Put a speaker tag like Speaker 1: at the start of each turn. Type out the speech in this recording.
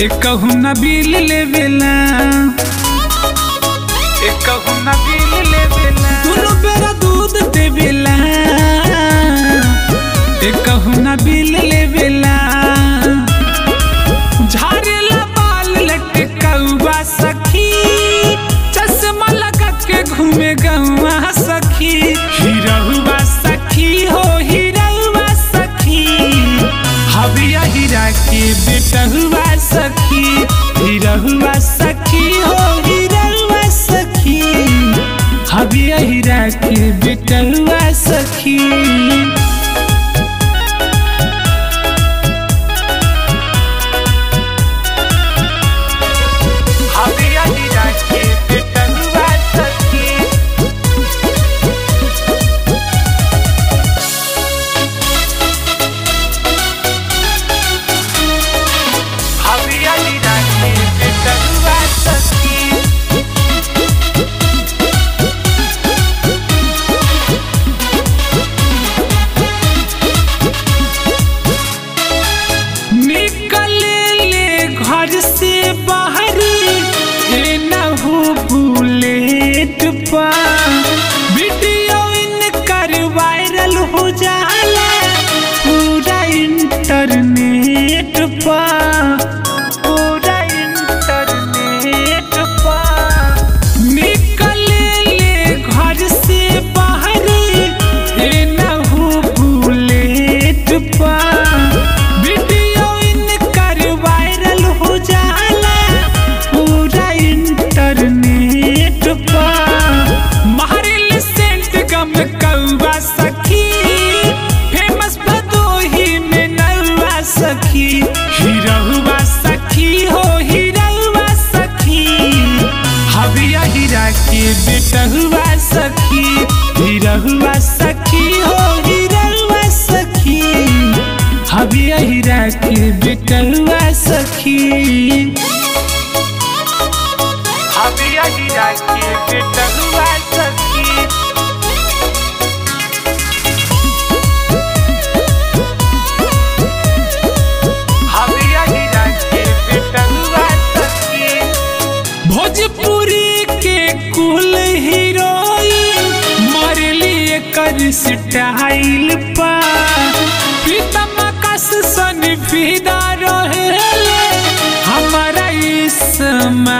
Speaker 1: कहू न बिल लेवेला कहू न बिल लेवेला दुनो बेरा दूध देवेला कहू न बिल लेवेला झाड़ेला बाल लटकौआ सखी चश्मा लगा के घूमे गौआ सखी हीरहुआ सखी हो हीरहुआ सखी हबिया हीरा के बेटहुआ सखी हीरहुआ सखी हो हीरहुआ सखी हबिया हीरा के बेटहुआ सखी से बाहर बुलेट पा वीडियो इनकर वायरल हो जाला पूरा इंटरनेट पा पूरा इंटरनेट पा निकले ले घर से बाहर बुलेट पा सखी हीरहुआ सखी हो हीरहुआ सखी हबिया हीरा के बेटहुआ सखी हीरहुआ सखी हो हीरहुआ सखी हबिया हीरा के बेटहुआ सखी हबिया हीरा के बेटहुआ सखी भोजपुरी के कुल हीरोइन मरली कर स्टाइल पा प्रीतम आकाश सन फिदा रहेले हमारा इस्माइल